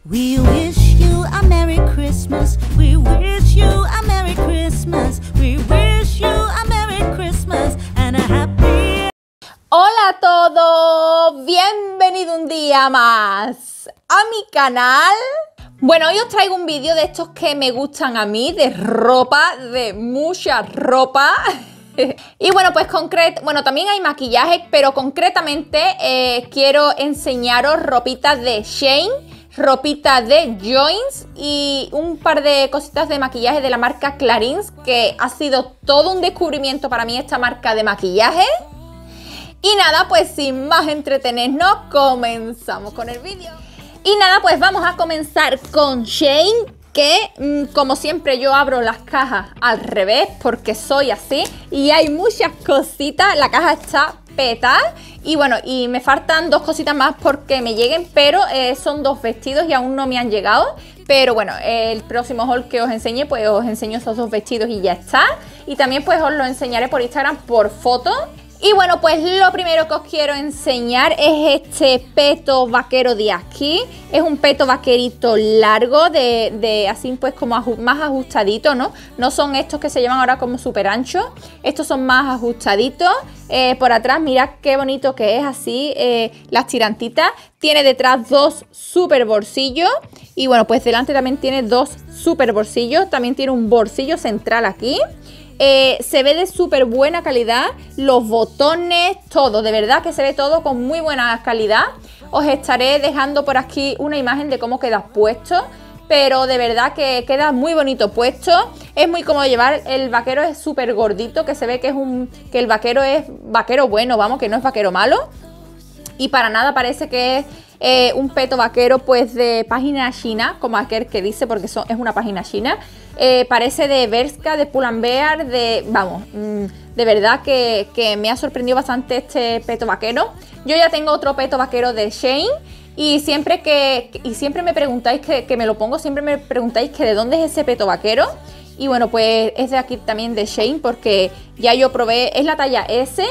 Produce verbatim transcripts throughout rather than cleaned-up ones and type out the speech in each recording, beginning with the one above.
We wish you a Merry Christmas. We wish you a Merry Christmas. We wish you a Merry Christmas and a Happy. Hola a todos, bienvenido un día más a mi canal. Bueno, hoy os traigo un vídeo de estos que me gustan a mí, de ropa, de mucha ropa. Y bueno, pues concreto, bueno, también hay maquillaje, pero concretamente eh, quiero enseñaros ropita de Shein, ropita de Joins y un par de cositas de maquillaje de la marca Clarins, que ha sido todo un descubrimiento para mí esta marca de maquillaje. Y nada, pues sin más entretenernos, comenzamos con el vídeo. Y nada, pues vamos a comenzar con Shein, que como siempre yo abro las cajas al revés porque soy así y hay muchas cositas, la caja está petada y bueno, y me faltan dos cositas más porque me lleguen, pero eh, son dos vestidos y aún no me han llegado. Pero bueno, el próximo haul que os enseñe, pues os enseño esos dos vestidos y ya está. Y también pues os lo enseñaré por Instagram por foto. Y bueno, pues lo primero que os quiero enseñar es este peto vaquero de aquí. Es un peto vaquerito largo, de, de así pues como aju más ajustadito, ¿no? No son estos que se llaman ahora como súper anchos. Estos son más ajustaditos. Eh, por atrás, mirad qué bonito que es así, eh, las tirantitas. Tiene detrás dos súper bolsillos. Y bueno, pues delante también tiene dos súper bolsillos. También tiene un bolsillo central aquí. Eh, se ve de súper buena calidad, los botones, todo, de verdad que se ve todo con muy buena calidad. Os estaré dejando por aquí una imagen de cómo queda puesto, pero de verdad que queda muy bonito puesto. Es muy cómodo llevar, el vaquero es súper gordito, que se ve que es un que el vaquero es vaquero bueno, vamos, que no es vaquero malo. Y para nada parece que es eh, un peto vaquero pues de página china, como aquel que dice, porque son, es una página china. Eh, parece de Bershka, de Pull&Bear, de... vamos, mmm, de verdad que, que me ha sorprendido bastante este peto vaquero. Yo ya tengo otro peto vaquero de Shein y siempre que y siempre me preguntáis que, que me lo pongo, siempre me preguntáis que de dónde es ese peto vaquero. Y bueno, pues es de aquí también de Shein, porque ya yo probé, es la talla S.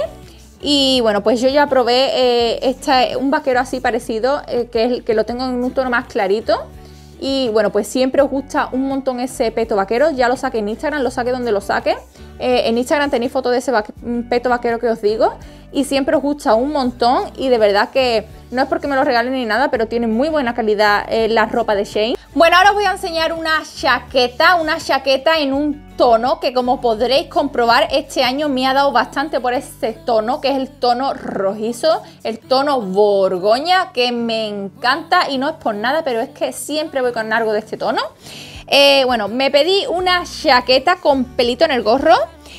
Y bueno, pues yo ya probé eh, esta, un vaquero así parecido, eh, que, es, que lo tengo en un tono más clarito. Y bueno, pues siempre os gusta un montón ese peto vaquero. Ya lo saqué en Instagram, lo saqué donde lo saque. Eh, en Instagram tenéis fotos de ese va peto vaquero que os digo. Y siempre os gusta un montón. Y de verdad que no es porque me lo regalen ni nada, pero tiene muy buena calidad eh, la ropa de Shein. Bueno, ahora os voy a enseñar una chaqueta, una chaqueta en un tono que, como podréis comprobar, este año me ha dado bastante por este tono, que es el tono rojizo, el tono borgoña, que me encanta y no es por nada, pero es que siempre voy con algo de este tono. Eh, bueno, me pedí una chaqueta con pelito en el gorro.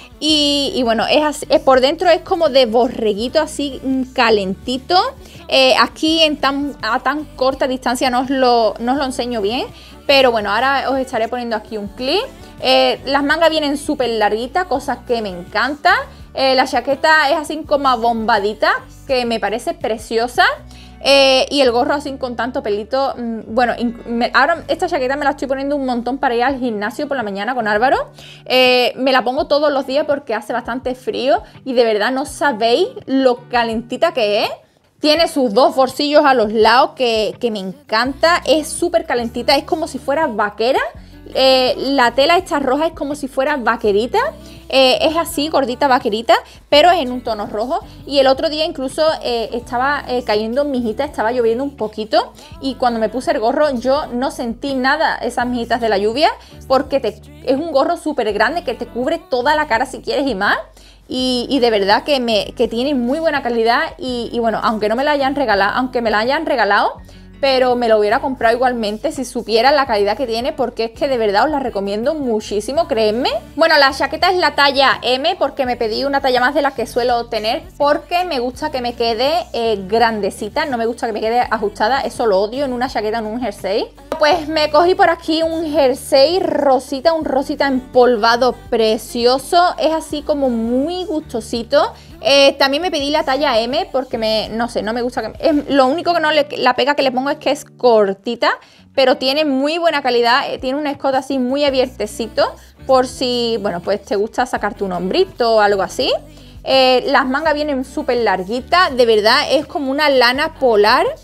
Y, y bueno, es así, es por dentro es como de borreguito, así calentito. Eh, aquí en tan, a tan corta distancia no os, lo, no os lo enseño bien. Pero bueno, ahora os estaré poniendo aquí un clip. Eh, las mangas vienen súper larguitas, cosas que me encanta. Eh, la chaqueta es así como abombadita, que me parece preciosa. Eh, y el gorro así con tanto pelito. Mmm, bueno, me, ahora esta chaqueta me la estoy poniendo un montón para ir al gimnasio por la mañana con Álvaro. Eh, me la pongo todos los días porque hace bastante frío y de verdad no sabéis lo calentita que es. Tiene sus dos bolsillos a los lados que, que me encanta. Es súper calentita, es como si fuera vaquera. Eh, la tela esta roja es como si fuera vaquerita. Eh, es así, gordita vaquerita, pero es en un tono rojo. Y el otro día incluso eh, estaba eh, cayendo mijita, estaba lloviendo un poquito. Y cuando me puse el gorro yo no sentí nada esas mijitas de la lluvia, porque te, es un gorro súper grande que te cubre toda la cara si quieres y más. Y, y de verdad que, me, que tiene muy buena calidad. Y, y bueno, aunque no me la hayan regalado, aunque me la hayan regalado, pero me lo hubiera comprado igualmente si supiera la calidad que tiene, porque es que de verdad os la recomiendo muchísimo, créanme. Bueno, la chaqueta es la talla M, porque me pedí una talla más de la que suelo tener, porque me gusta que me quede eh, grandecita, no me gusta que me quede ajustada, eso lo odio en una chaqueta, en un jersey. Pues me cogí por aquí un jersey rosita, un rosita empolvado precioso, es así como muy gustosito. Eh, también me pedí la talla M porque me, no sé, no me gusta que... Es, lo único que no le, la pega que le pongo es que es cortita, pero tiene muy buena calidad, eh, tiene un escote así muy abiertecito, por si, bueno, pues te gusta sacarte un hombrito o algo así. Eh, las mangas vienen súper larguitas, de verdad es como una lana polar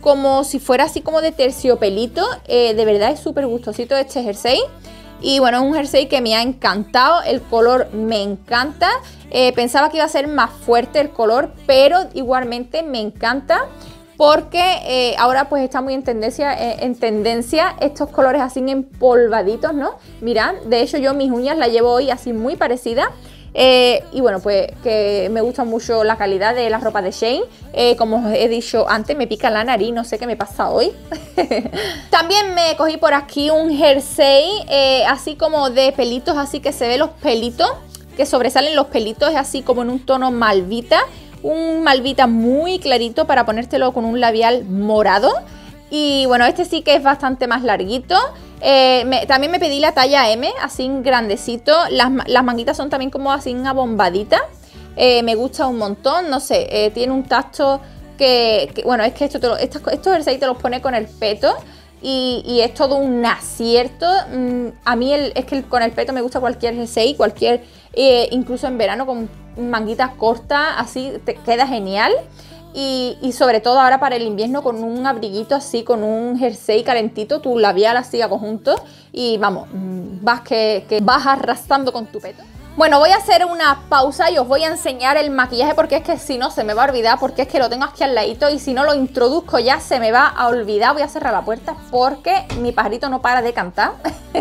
como si fuera así como de terciopelito. Eh, de verdad es súper gustosito este jersey. Y bueno, es un jersey que me ha encantado, el color me encanta. Eh, pensaba que iba a ser más fuerte el color, pero igualmente me encanta. Porque eh, ahora pues está muy en tendencia, eh, en tendencia estos colores así empolvaditos, ¿no? Mirad, de hecho yo mis uñas las llevo hoy así muy parecidas. Eh, y bueno, pues que me gusta mucho la calidad de la ropa de Shein. Eh, como os he dicho antes, me pica la nariz, no sé qué me pasa hoy. También me cogí por aquí un jersey eh, así como de pelitos, así que se ve los pelitos, que sobresalen los pelitos, es así como en un tono malvita. Un malvita muy clarito para ponértelo con un labial morado. Y bueno, este sí que es bastante más larguito. Eh, me, también me pedí la talla eme, así grandecito. Las, las manguitas son también como así abombaditas. Eh, me gusta un montón, no sé, eh, tiene un tacto que, que... Bueno, es que esto te lo, estos, estos jerseys te los pone con el peto. Y, y es todo un acierto. Mm, a mí el, es que el, con el peto me gusta cualquier jersey, cualquier, eh, incluso en verano con manguitas cortas, así te queda genial. Y, y sobre todo ahora para el invierno con un abriguito así, con un jersey calentito, tu labial así a conjunto. Y vamos, vas que, que vas arrastrando con tu peto. Bueno, voy a hacer una pausa y os voy a enseñar el maquillaje porque es que si no se me va a olvidar, porque es que lo tengo aquí al ladito y si no lo introduzco ya se me va a olvidar. Voy a cerrar la puerta porque mi pajarito no para de cantar.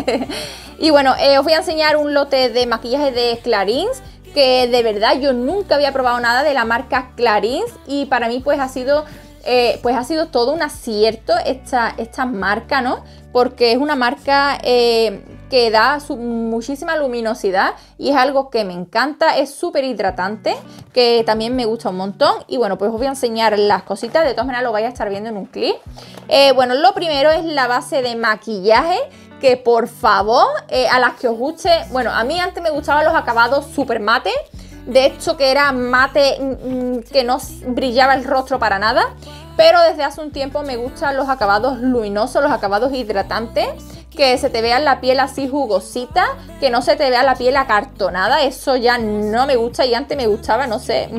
Y bueno, eh, os voy a enseñar un lote de maquillaje de Clarins, que de verdad yo nunca había probado nada de la marca Clarins y para mí pues ha sido... Eh, pues ha sido todo un acierto esta, esta marca, ¿no? Porque es una marca eh, que da su, muchísima luminosidad y es algo que me encanta, es súper hidratante, que también me gusta un montón. Y bueno, pues os voy a enseñar las cositas, de todas maneras lo vais a estar viendo en un clip. Eh, bueno, lo primero es la base de maquillaje, que por favor, eh, a las que os guste, bueno, a mí antes me gustaban los acabados súper mate. De hecho que era mate, que no brillaba el rostro para nada. Pero desde hace un tiempo me gustan los acabados luminosos, los acabados hidratantes. Que se te vea la piel así jugosita, que no se te vea la piel acartonada. Eso ya no me gusta y antes me gustaba, no sé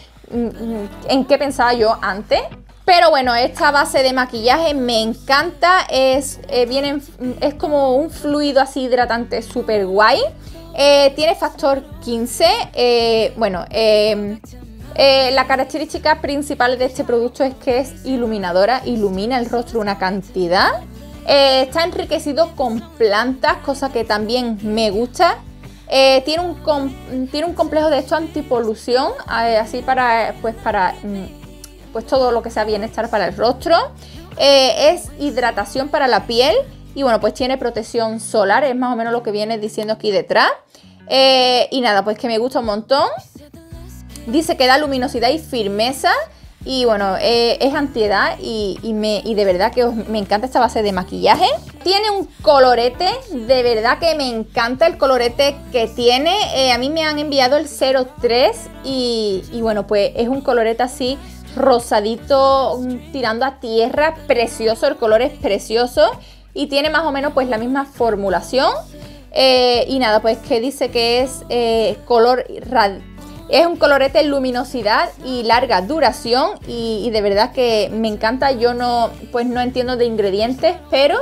en qué pensaba yo antes. Pero bueno, esta base de maquillaje me encanta. Es, eh, viene, es como un fluido así hidratante súper guay. Eh, tiene factor quince, eh, bueno, eh, eh, la característica principal de este producto es que es iluminadora, ilumina el rostro una cantidad. Eh, está enriquecido con plantas, cosa que también me gusta. Eh, tiene, un com tiene un complejo de esto antipolución, eh, así para, pues para pues todo lo que sea bienestar para el rostro. Eh, es hidratación para la piel. Y bueno, pues tiene protección solar, es más o menos lo que viene diciendo aquí detrás. Eh, y nada, pues que me gusta un montón. Dice que da luminosidad y firmeza. Y bueno, eh, es antiedad y, y, me, y de verdad que os, me encanta esta base de maquillaje. Tiene un colorete, de verdad que me encanta el colorete que tiene. Eh, a mí me han enviado el cero tres y, y bueno, pues es un colorete así rosadito, tirando a tierra, precioso, el color es precioso. Y tiene más o menos pues la misma formulación. Eh, y nada, pues que dice que es eh, color es un colorete luminosidad y larga duración. Y, y de verdad que me encanta. Yo no, pues no entiendo de ingredientes, pero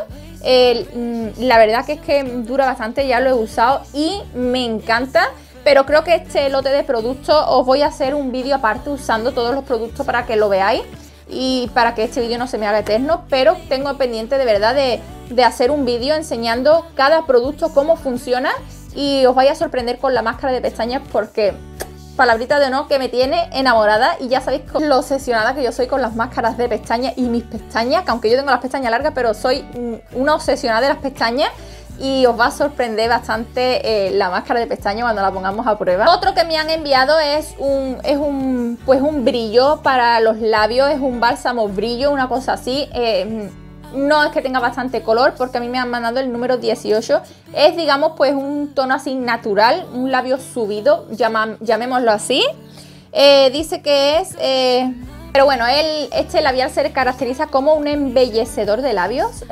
eh, la verdad que es que dura bastante. Ya lo he usado y me encanta. Pero creo que este lote de productos os voy a hacer un vídeo aparte usando todos los productos para que lo veáis. Y para que este vídeo no se me haga eterno, pero tengo pendiente de verdad de, de hacer un vídeo enseñando cada producto cómo funciona y os vaya a sorprender con la máscara de pestañas porque, palabrita de honor, que me tiene enamorada. Y ya sabéis lo obsesionada que yo soy con las máscaras de pestañas y mis pestañas, que aunque yo tengo las pestañas largas, pero soy una obsesionada de las pestañas. Y os va a sorprender bastante eh, la máscara de pestañas cuando la pongamos a prueba. Otro que me han enviado es un, es un, pues un brillo para los labios. Es un bálsamo brillo, una cosa así. Eh, no es que tenga bastante color porque a mí me han mandado el número dieciocho. Es, digamos, pues un tono así natural, un labio subido, llama, llamémoslo así. Eh, dice que es... Eh, Pero bueno, el, este labial se caracteriza como un embellecedor de labios.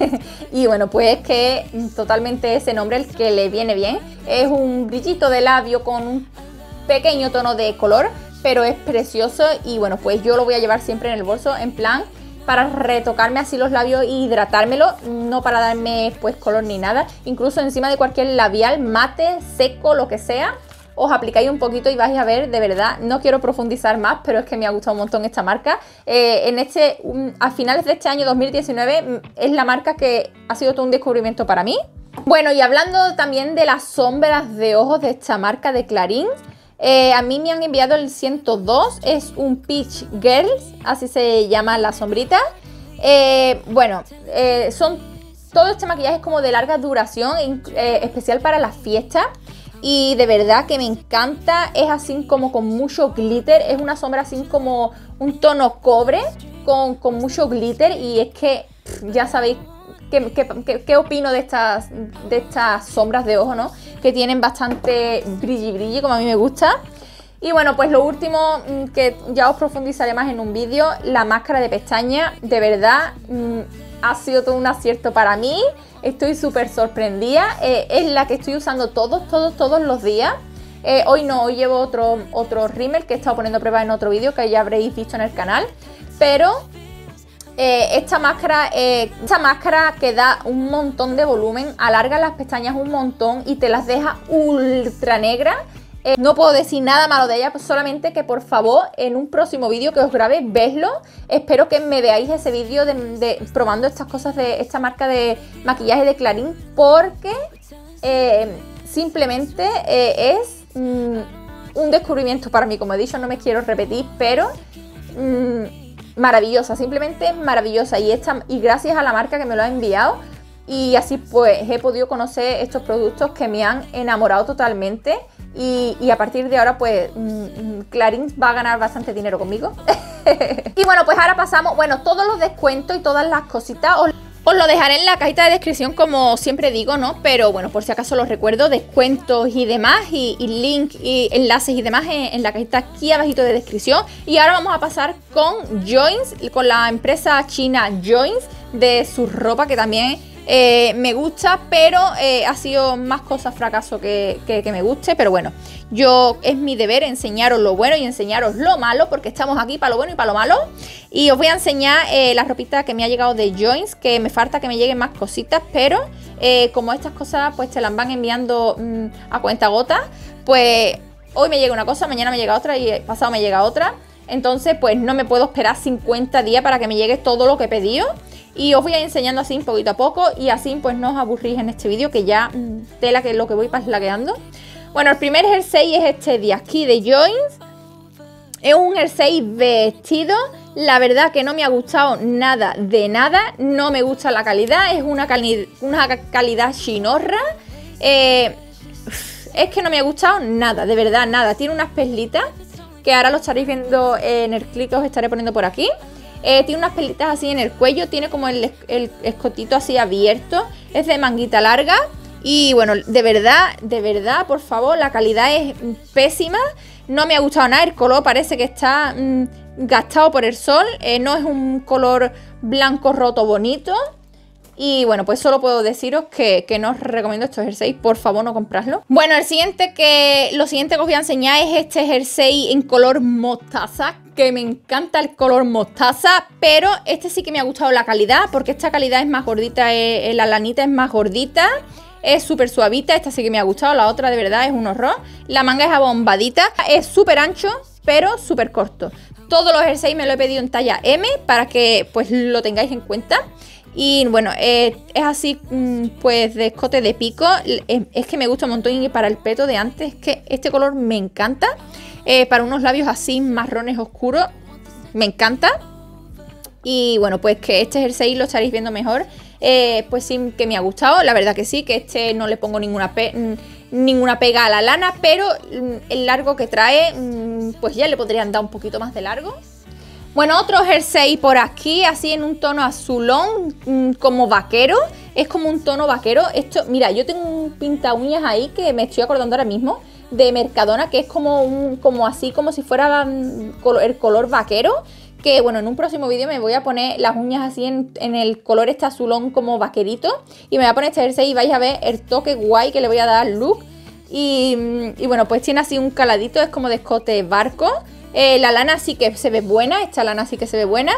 Y bueno, pues es que totalmente ese nombre el que le viene bien. Es un brillito de labio con un pequeño tono de color, pero es precioso. Y bueno, pues yo lo voy a llevar siempre en el bolso, en plan para retocarme así los labios y hidratármelo, no para darme pues color ni nada. Incluso encima de cualquier labial mate, seco, lo que sea, os aplicáis un poquito y vais a ver, de verdad, no quiero profundizar más, pero es que me ha gustado un montón esta marca. Eh, en este, um, a finales de este año dos mil diecinueve es la marca que ha sido todo un descubrimiento para mí. Bueno, y hablando también de las sombras de ojos de esta marca de Clarins, eh, a mí me han enviado el ciento dos, es un Peach Girls, así se llama la sombrita. Eh, bueno, eh, son todo este maquillaje es como de larga duración, eh, especial para las fiestas. Y de verdad que me encanta, es así como con mucho glitter, es una sombra así como un tono cobre con, con mucho glitter. Y es que pff, ya sabéis qué, qué, qué, qué opino de estas, de estas sombras de ojo, ¿no? Que tienen bastante brilli brilli, como a mí me gusta. Y bueno, pues lo último, que ya os profundizaré más en un vídeo, la máscara de pestaña, de verdad mmm, ha sido todo un acierto para mí. Estoy súper sorprendida, eh, es la que estoy usando todos, todos, todos los días. Eh, hoy no, hoy llevo otro, otro rímel que he estado poniendo a prueba en otro vídeo que ya habréis visto en el canal. Pero eh, esta máscara, eh, esta máscara que da un montón de volumen, alarga las pestañas un montón y te las deja ultra negras. Eh, no puedo decir nada malo de ella, pues solamente que por favor en un próximo vídeo que os grabe, vedlo. Espero que me veáis ese vídeo de, de probando estas cosas de esta marca de maquillaje de Clarins, porque eh, simplemente eh, es mm, un descubrimiento para mí. Como he dicho, no me quiero repetir, pero mm, maravillosa, simplemente maravillosa. Y, esta, y gracias a la marca que me lo ha enviado, y así pues he podido conocer estos productos que me han enamorado totalmente. Y, y a partir de ahora pues mmm, Clarins va a ganar bastante dinero conmigo. Y bueno, pues ahora pasamos, bueno, todos los descuentos y todas las cositas os, os lo dejaré en la cajita de descripción, como siempre digo, ¿no? Pero bueno, por si acaso los recuerdo, descuentos y demás, y, y link y enlaces y demás en, en la cajita aquí abajito de descripción. Y ahora vamos a pasar con Joins, con la empresa china Joins, de su ropa, que también Eh, me gusta, pero eh, ha sido más cosas fracaso que, que, que me guste. Pero bueno, yo es mi deber enseñaros lo bueno y enseñaros lo malo, porque estamos aquí para lo bueno y para lo malo. Y os voy a enseñar eh, la ropita que me ha llegado de Joins, que me falta que me lleguen más cositas, pero eh, como estas cosas pues te las van enviando mmm, a cuentagotas, pues hoy me llega una cosa, mañana me llega otra y pasado me llega otra. Entonces pues no me puedo esperar cincuenta días para que me llegue todo lo que he pedido. Y os voy a ir enseñando así poquito a poco, y así pues no os aburrís en este vídeo, que ya mmm, tela que lo que voy paslagueando. Bueno, el primer jersey es este de aquí de Joins. Es un jersey vestido. La verdad que no me ha gustado nada de nada. No me gusta la calidad. Es una, cali una calidad chinorra. Eh, es que no me ha gustado nada, de verdad, nada. Tiene unas perlitas que ahora lo estaréis viendo en el clip que os estaré poniendo por aquí. Eh, tiene unas perlitas así en el cuello, tiene como el, el escotito así abierto, es de manguita larga. Y bueno, de verdad, de verdad, por favor, la calidad es pésima. No me ha gustado nada, el color parece que está mmm, gastado por el sol. eh, No es un color blanco roto bonito. Y bueno, pues solo puedo deciros que, que no os recomiendo estos jerseys, por favor no compradlo. Bueno, el siguiente que, lo siguiente que os voy a enseñar es este jersey en color mostaza, que me encanta el color mostaza, pero este sí que me ha gustado la calidad, porque esta calidad es más gordita, eh, la lanita es más gordita, es súper suavita. Esta sí que me ha gustado, la otra de verdad es un horror. La manga es abombadita, es súper ancho, pero súper corto. Todos los jerseys me lo he pedido en talla eme, para que pues lo tengáis en cuenta. Y bueno, eh, es así pues de escote de pico. Es, es que me gusta un montón. Y para el peto de antes, es que este color me encanta. eh, Para unos labios así marrones oscuros, me encanta. Y bueno, pues que este jersey lo estaréis viendo mejor. eh, Pues sí que me ha gustado, la verdad que sí. Que este no le pongo ninguna, pe ninguna pega a la lana, pero el largo que trae pues ya le podrían dar un poquito más de largo. Bueno, otro jersey por aquí, así en un tono azulón, mmm, como vaquero. Es como un tono vaquero. Esto, mira, yo tengo un pinta uñas ahí que me estoy acordando ahora mismo de Mercadona, que es como un, como así, como si fuera um, el color vaquero. Que bueno, en un próximo vídeo me voy a poner las uñas así en, en el color este azulón como vaquerito. Y me voy a poner este jersey y vais a ver el toque guay que le voy a dar al look. Y, y bueno, pues tiene así un caladito, es como de escote barco. Eh, la lana sí que se ve buena, esta lana sí que se ve buena.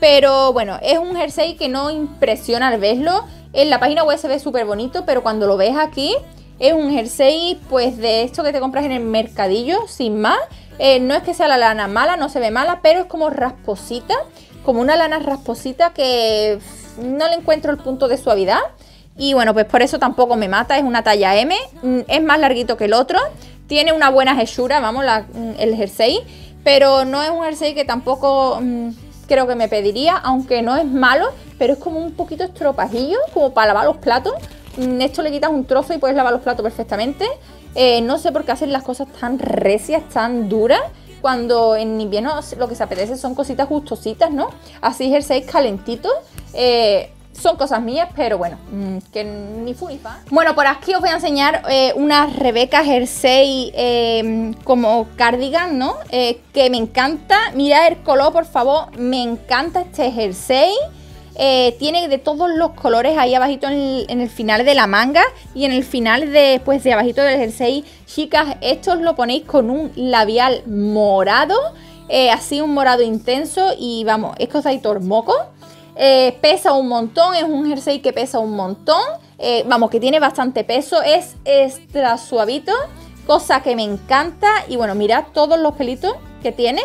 Pero bueno, es un jersey que no impresiona al verlo. En la página web se ve súper bonito, pero cuando lo ves aquí, es un jersey pues de esto que te compras en el mercadillo, sin más. Eh, no es que sea la lana mala, no se ve mala, pero es como rasposita, como una lana rasposita que no le encuentro el punto de suavidad. Y bueno, pues por eso tampoco me mata, es una talla M, es más larguito que el otro, tiene una buena hechura, vamos, la, el jersey, pero no es un jersey que tampoco mmm, creo que me pediría, aunque no es malo, pero es como un poquito estropajillo, como para lavar los platos. Esto le quitas un trozo y puedes lavar los platos perfectamente. Eh, no sé por qué hacen las cosas tan recias, tan duras, cuando en invierno lo que se apetece son cositas gustositas, ¿no? Así jerseys calentitos. Eh, son cosas mías, pero bueno, mmm, que ni fu ni fa. Bueno, por aquí os voy a enseñar eh, una Rebeca jersey eh, como cardigan, ¿no? Eh, que me encanta. Mirad el color, por favor. Me encanta este jersey. Eh, tiene de todos los colores ahí abajito en el, en el final de la manga y en el final de, pues, de abajito del jersey. Chicas, esto os lo ponéis con un labial morado, eh, así un morado intenso y vamos, es cosa de tormoco. Eh, pesa un montón, es un jersey que pesa un montón, eh, vamos, que tiene bastante peso, es extra suavito, cosa que me encanta. Y bueno, mirad todos los pelitos que tiene,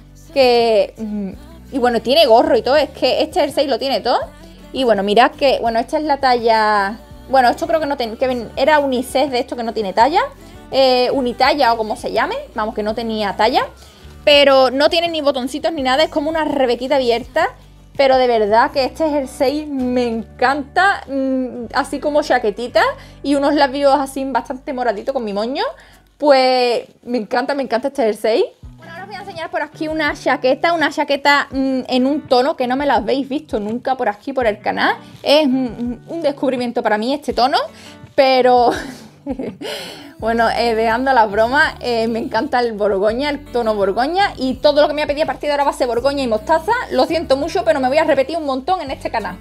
que... Mm, y bueno, tiene gorro y todo, es que este jersey lo tiene todo. Y bueno, mirad que, bueno, esta es la talla... Bueno, esto creo que no ten, que era unisex de esto que no tiene talla. Eh, unitalla o como se llame, vamos, que no tenía talla. Pero no tiene ni botoncitos ni nada, es como una rebequita abierta. Pero de verdad que este jersey me encanta, mmm, así como chaquetita y unos labios así bastante moraditos con mi moño. Pues me encanta, me encanta este jersey. Bueno, ahora os voy a enseñar por aquí una chaqueta, una chaqueta mmm, en un tono que no me la habéis visto nunca por aquí por el canal. Es mmm, un descubrimiento para mí este tono, pero... Bueno, eh, dejando las bromas, eh, me encanta el borgoña, el tono borgoña, y todo lo que me ha pedido a partir de ahora va a ser borgoña y mostaza. Lo siento mucho, pero me voy a repetir un montón en este canal.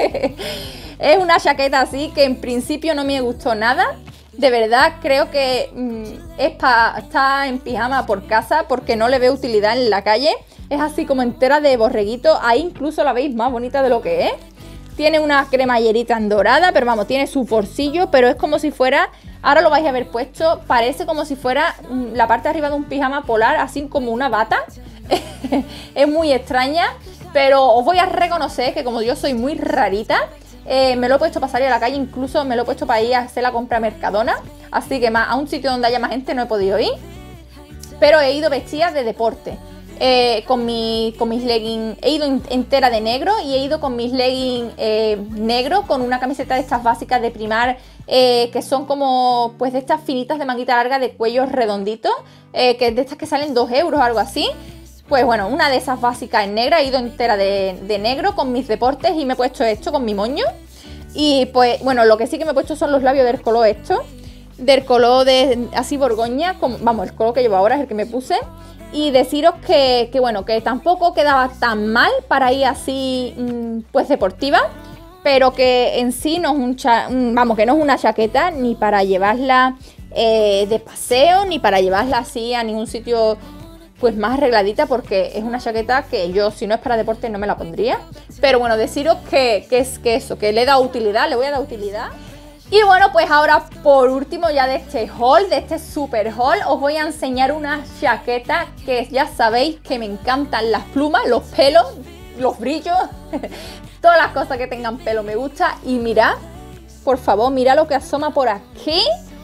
Es una chaqueta así que en principio no me gustó nada. De verdad creo que mmm, es para estar en pijama por casa porque no le veo utilidad en la calle. Es así como entera de borreguito, ahí incluso la veis más bonita de lo que es. Tiene una cremallerita en dorada, pero vamos, tiene su bolsillo, pero es como si fuera, ahora lo vais a ver puesto, parece como si fuera la parte de arriba de un pijama polar, así como una bata. Es muy extraña, pero os voy a reconocer que como yo soy muy rarita, eh, me lo he puesto para salir a la calle, incluso me lo he puesto para ir a hacer la compra a Mercadona, así que más, a un sitio donde haya más gente no he podido ir, pero he ido vestida de deporte. Eh, con, mi, con mis leggings, he ido entera de negro y he ido con mis leggings eh, negros, con una camiseta de estas básicas de Primar, eh, que son como, pues de estas finitas de manguita larga de cuello redondito, eh, que de estas que salen dos euros o algo así. Pues bueno, una de esas básicas en negra, he ido entera de, de negro con mis deportes y me he puesto esto con mi moño. Y pues bueno, lo que sí que me he puesto son los labios del color esto, del color de así borgoña, como, vamos, el color que llevo ahora es el que me puse. Y deciros que, que bueno, que tampoco quedaba tan mal para ir así, pues deportiva, pero que en sí no es un cha vamos, que no es una chaqueta ni para llevarla eh, de paseo, ni para llevarla así a ningún sitio pues más arregladita, porque es una chaqueta que yo, si no es para deporte, no me la pondría. Pero bueno, deciros que, que es que eso, que le he dado utilidad, le voy a dar utilidad. Y bueno, pues ahora por último ya de este haul, de este super haul, os voy a enseñar una chaqueta que ya sabéis que me encantan las plumas, los pelos, los brillos, todas las cosas que tengan pelo me gusta. Y mirad, por favor, mirad lo que asoma por aquí.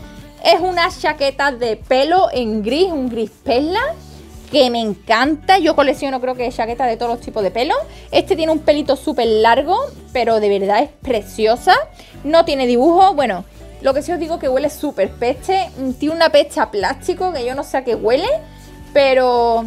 Es una chaqueta de pelo en gris, un gris perla, que me encanta. Yo colecciono, creo que chaquetas de todos los tipos de pelo. Este tiene un pelito súper largo, pero de verdad es preciosa. No tiene dibujo. Bueno, lo que sí os digo que huele súper peste. Tiene una peste a plástico que yo no sé a qué huele, pero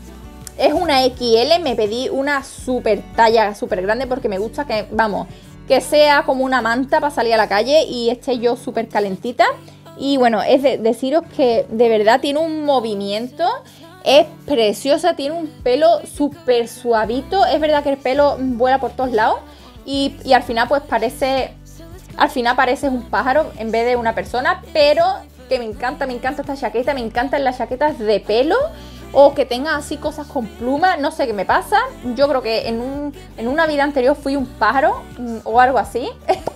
es una equis ele. Me pedí una súper talla, súper grande, porque me gusta que, vamos, que sea como una manta para salir a la calle y esté yo súper calentita. Y bueno, es de, deciros que de verdad tiene un movimiento. Es preciosa, tiene un pelo súper suavito. Es verdad que el pelo vuela por todos lados y, y al final pues parece, al final pareces un pájaro en vez de una persona. Pero que me encanta, me encanta esta chaqueta, me encantan las chaquetas de pelo o que tenga así cosas con plumas, no sé qué me pasa. Yo creo que en, un, en una vida anterior fui un pájaro o algo así.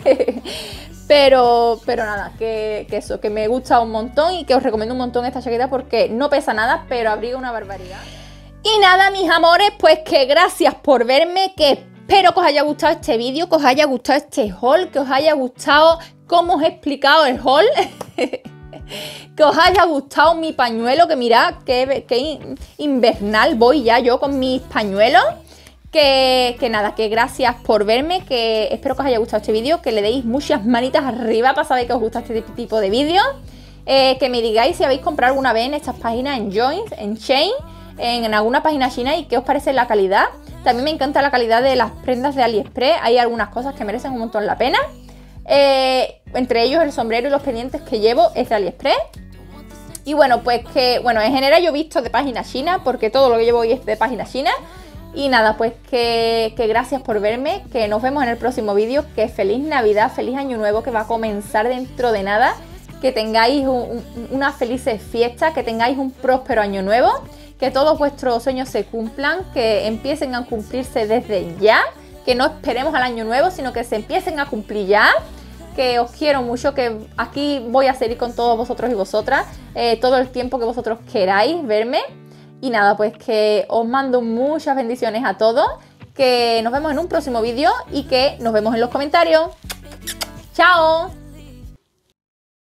Pero, pero nada, que, que eso, que me gusta un montón y que os recomiendo un montón esta chaqueta porque no pesa nada, pero abriga una barbaridad. Y nada, mis amores, pues que gracias por verme, que espero que os haya gustado este vídeo, que os haya gustado este haul, que os haya gustado cómo os he explicado el haul, que os haya gustado mi pañuelo, que mirad, que, que invernal voy ya yo con mis pañuelos. Que, que nada, que gracias por verme, que espero que os haya gustado este vídeo, que le deis muchas manitas arriba para saber que os gusta este tipo de vídeos, eh, que me digáis si habéis comprado alguna vez en estas páginas, en Joins, en Shein, en, en alguna página china y qué os parece la calidad. También me encanta la calidad de las prendas de AliExpress, hay algunas cosas que merecen un montón la pena, eh, entre ellos el sombrero y los pendientes que llevo es de AliExpress. Y bueno, pues que, bueno, en general yo he visto de página china, porque todo lo que llevo hoy es de página china. Y nada, pues que, que gracias por verme, que nos vemos en el próximo vídeo, que feliz Navidad, feliz Año Nuevo, que va a comenzar dentro de nada, que tengáis un, un, unas felices fiestas, que tengáis un próspero Año Nuevo, que todos vuestros sueños se cumplan, que empiecen a cumplirse desde ya, que no esperemos al Año Nuevo, sino que se empiecen a cumplir ya, que os quiero mucho, que aquí voy a seguir con todos vosotros y vosotras, eh, todo el tiempo que vosotros queráis verme. Y nada, pues que os mando muchas bendiciones a todos, que nos vemos en un próximo vídeo y que nos vemos en los comentarios. ¡Chao!